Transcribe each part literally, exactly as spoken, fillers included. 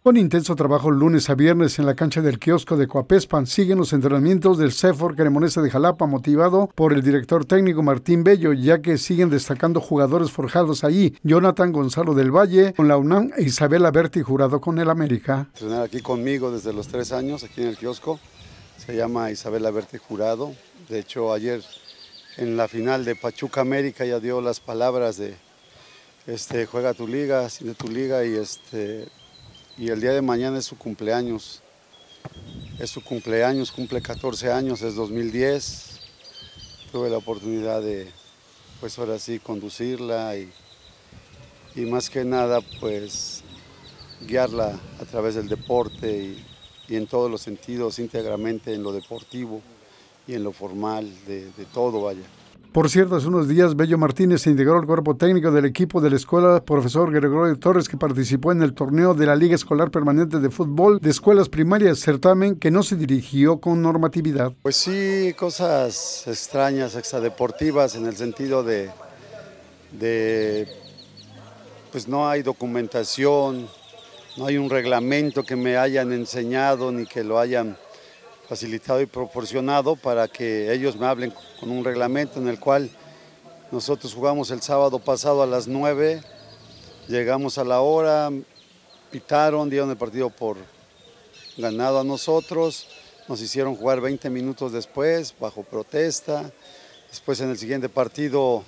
Con intenso trabajo lunes a viernes en la cancha del kiosco de Coapespan, siguen los entrenamientos del CEFOR Cremonese de Jalapa, motivado por el director técnico Martín Bello, ya que siguen destacando jugadores forjados allí. Jonathan Gonzalo del Valle con la UNAM e Isabela Berti Jurado con el América. Entrenar aquí conmigo desde los tres años, aquí en el kiosco, se llama Isabela Berti Jurado. De hecho, ayer en la final de Pachuca América ya dio las palabras de este, juega tu liga, sigue tu liga y este... y el día de mañana es su cumpleaños, es su cumpleaños, cumple catorce años, es dos mil diez, tuve la oportunidad de, pues ahora sí, conducirla y, y más que nada, pues, guiarla a través del deporte y, y en todos los sentidos, íntegramente en lo deportivo y en lo formal, de, de todo, vaya. Por cierto, hace unos días Bello Martínez se integró al cuerpo técnico del equipo de la escuela profesor Gregorio Torres, que participó en el torneo de la Liga Escolar Permanente de Fútbol de Escuelas Primarias, certamen que no se dirigió con normatividad. Pues sí, cosas extrañas, extradeportivas, en el sentido de, de pues no hay documentación, no hay un reglamento que me hayan enseñado ni que lo hayan facilitado y proporcionado para que ellos me hablen con un reglamento en el cual nosotros jugamos el sábado pasado a las nueve, llegamos a la hora, pitaron, dieron el partido por ganado a nosotros, nos hicieron jugar veinte minutos después bajo protesta, después en el siguiente partido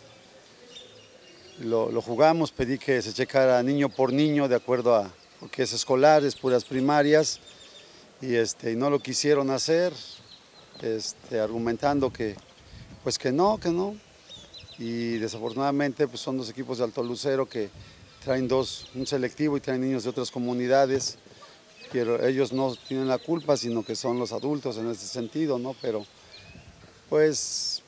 lo, lo jugamos, pedí que se checara niño por niño de acuerdo a, porque es escolar, es puras primarias, y este, no lo quisieron hacer, este, argumentando que, pues que no, que no, y desafortunadamente pues son dos equipos de Alto Lucero que traen dos, un selectivo y traen niños de otras comunidades, pero ellos no tienen la culpa, sino que son los adultos en ese sentido, ¿no? Pero pues